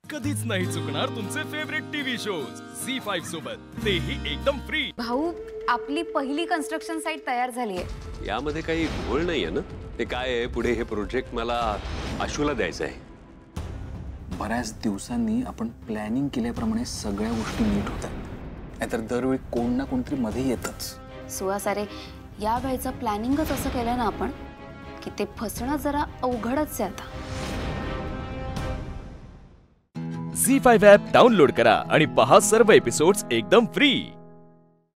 कधीच नाही चुकणार तुमचे फेवरेट टीव्ही शोज झी5 सोबत, तेही एकदम फ्री। भाऊ, आपली पहिली कन्स्ट्रक्शन साइट तयार झाली आहे। यामध्ये काही घोळ नाहीये ना? ते काय आहे, पुढे हे प्रोजेक्ट मला आशूला द्यायचं आहे। बऱ्याच दिवसांनी आपण प्लॅनिंग केल्याप्रमाणे सगळ्या गोष्टी नीट होतात, नाहीतर दरवेळी कोण ना कोणतरी मध्ये येतच। सुहास, अरे या वेळचं प्लॅनिंगच असं केलं ना आपण की ते फसणं जरा अवघडच आहे आता। झी5 ॲप डाउनलोड करा आणि पहा सर्व एपिसोड्स एकदम फ्री।